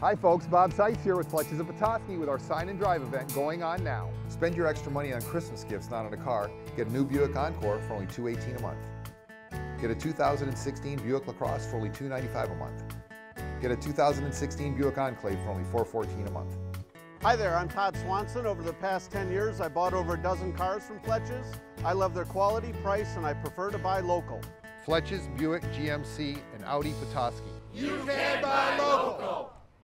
Hi folks, Bob Seitz here with FLETCHS of Petoskey with our sign and drive event going on now. Spend your extra money on Christmas gifts, not on a car. Get a new Buick Encore for only $218 a month. Get a 2016 Buick LaCrosse for only $295 a month. Get a 2016 Buick Enclave for only $414 a month. Hi there, I'm Todd Swanson. Over the past 10 years, I bought over a dozen cars from FLETCHS. I love their quality, price, and I prefer to buy local. FLETCHS, Buick, GMC, and Audi Petoskey. You can buy local.